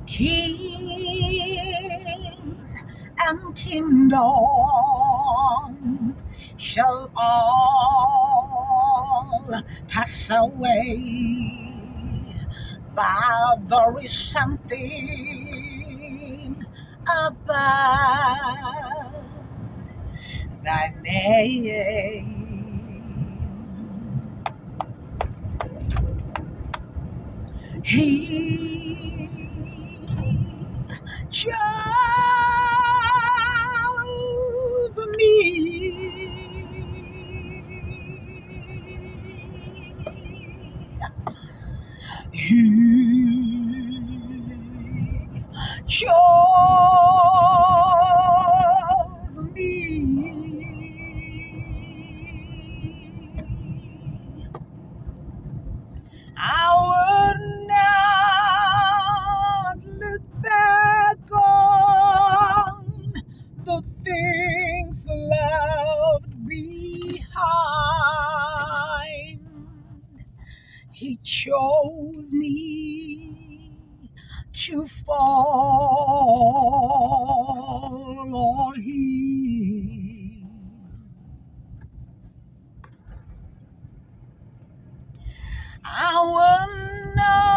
Kings and kingdoms shall all pass away, but there is something about thy name. He chose me. He chose me. I would not look back on the things left behind. He chose me to follow Him. I would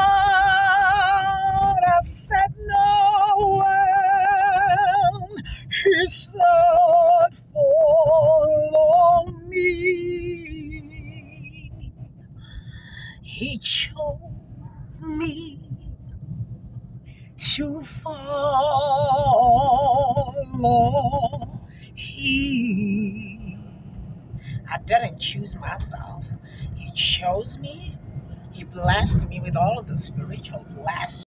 not have said no when He said follow me. He chose me to follow Him. I didn't choose myself. He chose me. He blessed me with all of the spiritual blessings.